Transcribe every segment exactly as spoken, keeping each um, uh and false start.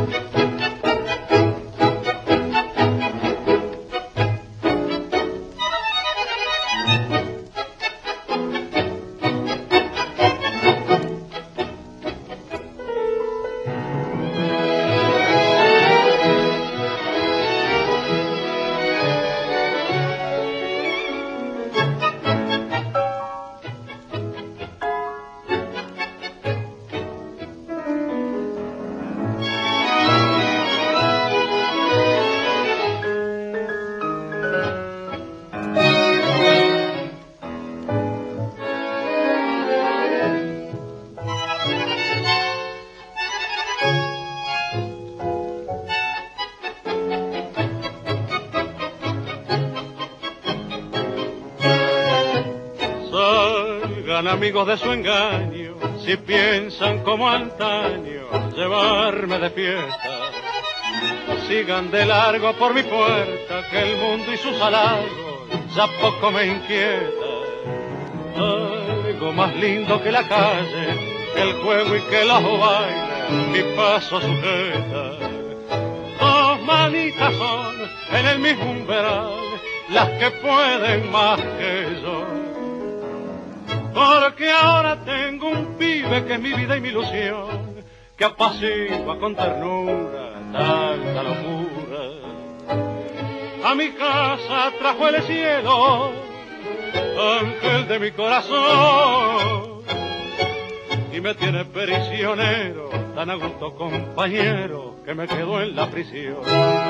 Amigos de su engaño, si piensan como antaño llevarme de fiesta, sigan de largo por mi puerta, que el mundo y sus halagos ya poco me inquieta. Algo más lindo que la calle, que el juego y que los bailes, mi paso sujeta. Dos manitas son en el mismo umbral las que pueden más que yo. Porque ahora tengo un pibe que es mi vida y mi ilusión, que apacigua con ternura tanta locura. A mi casa trajo el cielo, ángel de mi corazón, y me tiene prisionero, tan a gusto compañero, que me quedo en la prisión.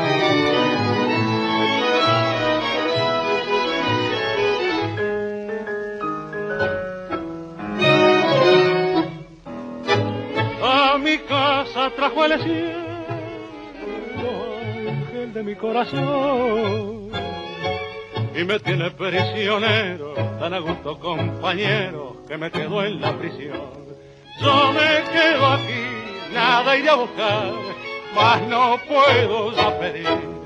A mi casa trajo el cielo, ángel de mi corazón, y me tiene prisionero, tan a gusto compañero, que me quedo en la prisión. Yo me quedo aquí, nada iré a buscar, mas no puedo ya pedir